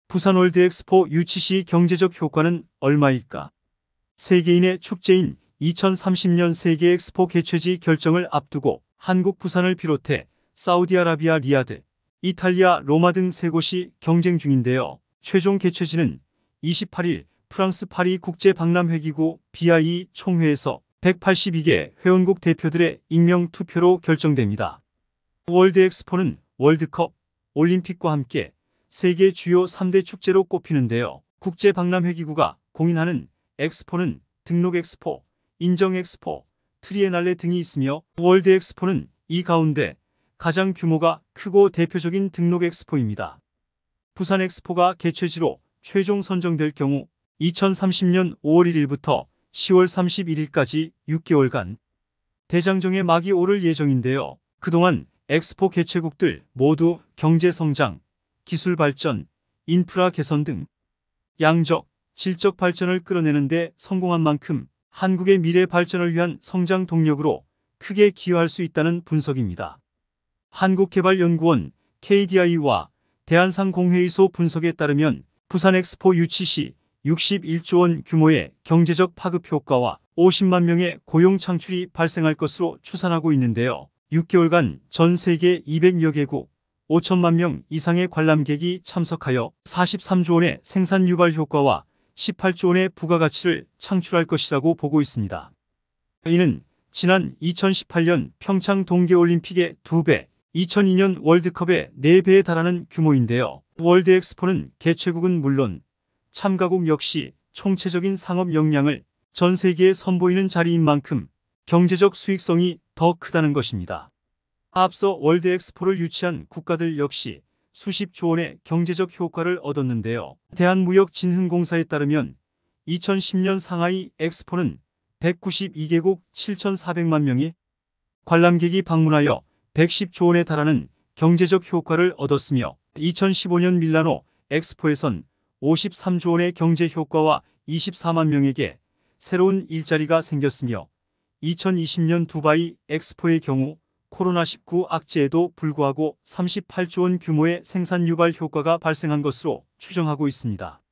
부산 월드엑스포 유치 시 경제적 효과는 얼마일까? 세계인의 축제인 2030년 세계 엑스포 개최지 결정을 앞두고 한국 부산을 비롯해 사우디아라비아 리야드, 이탈리아 로마 등 세 곳이 경쟁 중인데요. 최종 개최지는 28일 프랑스 파리 국제박람회기구 BIE 총회에서 182개 회원국 대표들의 익명 투표로 결정됩니다. 월드엑스포는 월드컵, 올림픽과 함께 세계 주요 3대 축제로 꼽히는데요. 국제박람회기구가 공인하는 엑스포는 등록 엑스포, 인정 엑스포, 트리에날레 등이 있으며 월드엑스포는 이 가운데 가장 규모가 크고 대표적인 등록 엑스포입니다. 부산 엑스포가 개최지로 최종 선정될 경우 2030년 5월 1일부터 10월 31일까지 6개월간 대장정의 막이 오를 예정인데요. 그동안 엑스포 개최국들 모두 경제 성장, 기술 발전, 인프라 개선 등 양적, 질적 발전을 끌어내는 데 성공한 만큼 한국의 미래 발전을 위한 성장 동력으로 크게 기여할 수 있다는 분석입니다. 한국개발연구원 KDI와 대한상공회의소 분석에 따르면 부산 엑스포 유치 시 61조 원 규모의 경제적 파급 효과와 50만 명의 고용 창출이 발생할 것으로 추산하고 있는데요. 6개월간 전 세계 200여 개국 5천만 명 이상의 관람객이 참석하여 43조 원의 생산 유발 효과와 18조 원의 부가가치를 창출할 것이라고 보고 있습니다. 이는 지난 2018년 평창 동계올림픽의 2배, 2002년 월드컵의 4배에 달하는 규모인데요. 월드엑스포는 개최국은 물론 참가국 역시 총체적인 상업 역량을 전 세계에 선보이는 자리인 만큼 경제적 수익성이 더 크다는 것입니다. 앞서 월드엑스포를 유치한 국가들 역시 수십조 원의 경제적 효과를 얻었는데요. 대한무역진흥공사에 따르면 2010년 상하이 엑스포는 192개국 7,400만 명이 관람객이 방문하여 110조 원에 달하는 경제적 효과를 얻었으며 2015년 밀라노 엑스포에선 53조 원의 경제 효과와 24만 명에게 새로운 일자리가 생겼으며 2020년 두바이 엑스포의 경우 코로나19 악재에도 불구하고 38조 원 규모의 생산 유발 효과가 발생한 것으로 추정하고 있습니다.